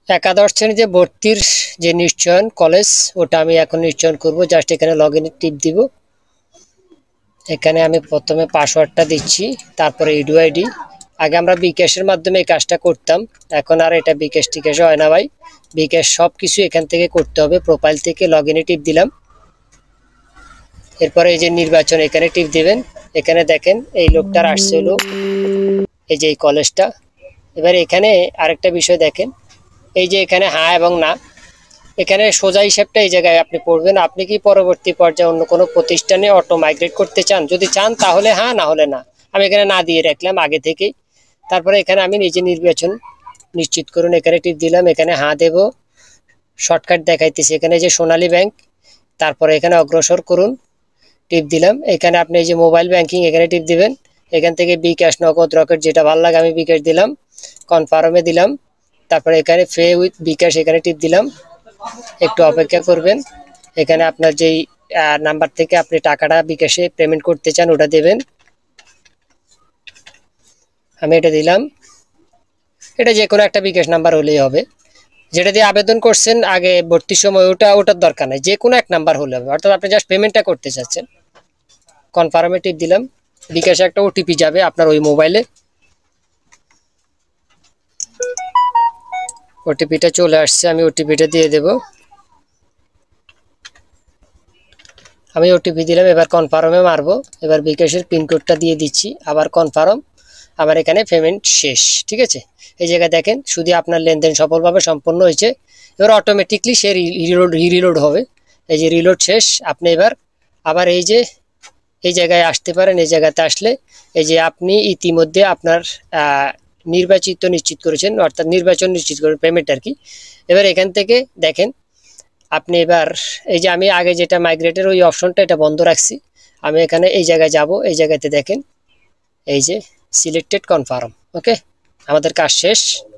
একাদশ শ্রেণীতে ভর্তির যে নিশ্চয়ন কলেজ, ওটা আমি এখন নিশ্চয়ন করব। জাস্ট এখানে লগ ইন টিপ দিব। এখানে আমি প্রথমে পাসওয়ার্ডটা দিচ্ছি, তারপরে ইউআইডি। আগে আমরা বিকাশের মাধ্যমে এই কাজটা করতাম, এখন আর এটা বিকাশ টিকাশে হয় না ভাই। বিকাশ সব কিছু এখান থেকে করতে হবে। প্রোফাইল থেকে লগ ইনে টিপ দিলাম। এরপরে এই যে নির্বাচন, এখানে টিপ দিবেন। এখানে দেখেন এই লোকটার আসছে হলো এই যে এই কলেজটা। এবার এখানে আরেকটা বিষয় দেখেন, এই যে এখানে হ্যাঁ এবং না, এখানে সোজা হিসাবটা এই জায়গায় আপনি পড়বেন। আপনি কি পরবর্তী পর্যায়ে অন্য কোনো প্রতিষ্ঠানে অটো মাইগ্রেট করতে চান? যদি চান তাহলে হ্যাঁ, না হলে না। আমি এখানে না দিয়ে রাখলাম আগে থেকেই। তারপরে এখানে আমি নিজে নির্বাচন নিশ্চিত করুন, এখানে টিপ দিলাম। এখানে হ্যাঁ দেব। শর্টকাট দেখাইতেছি, এখানে যে সোনালী ব্যাংক, তারপরে এখানে অগ্রসর করুন, টিপ দিলাম। এখানে আপনি এই যে মোবাইল ব্যাংকিং, এখানে টিপ দিবেন। এখান থেকে বিকাশ, নগদ, রকেট যেটা ভালো লাগে আমি বিকাশ দিলাম, কনফার্মে দিলাম। তারপরে এখানে পে উইথ বিকাশ, এখানে টিপ দিলাম। একটু অপেক্ষা করবেন। এখানে আপনার যেই নাম্বার থেকে আপনি টাকাটা বিকাশে পেমেন্ট করতে চান ওটা দেবেন। আমি এটা দিলাম। এটা যে কোনো একটা বিকাশ নাম্বার হলেই হবে। যেটা দিয়ে আবেদন করছেন আগে ভর্তির সময়, ওটার দরকার নেই, যে কোনো এক নাম্বার হলে হবে। অর্থাৎ আপনি জাস্ট পেমেন্টটা করতে চাচ্ছেন। কনফার্মে টিপ দিলাম। বিকাশে একটা ওটিপি যাবে আপনার ওই মোবাইলে। ওটিপিটা চলে আসছে, আমি ওটিপিটা দিয়ে দেব। আমি ওটিপি দিলাম, এবার কনফার্মে মারবো। এবার বিকাশের পিনকোডটা দিয়ে দিচ্ছি, আবার কনফার্ম। আমার এখানে পেমেন্ট শেষ। ঠিক আছে, এই জায়গায় দেখেন শুধু আপনার লেনদেন সফলভাবে সম্পন্ন হয়েছে। এবার অটোমেটিকলি সে রিলোড হবে। এই যে রিলোড শেষ। আপনি এবার আবার এই যে এই জায়গায় আসতে পারেন। এই জায়গাতে আসলে এই যে আপনি ইতিমধ্যে আপনার নির্বাচিত নিশ্চিত করেছেন, অর্থাৎ নির্বাচন নিশ্চিত করে পেমেন্ট আর কি। এবার এখান থেকে দেখেন আপনি এবার এই যে আমি আগে যেটা মাইগ্রেটের ওই অপশনটা এটা বন্ধ রাখছি। আমি এখানে এই জায়গায় যাব, এই জায়গাতে দেখেন এই যে সিলেক্টেড কনফার্ম। ওকে, আমাদের কাজ শেষ।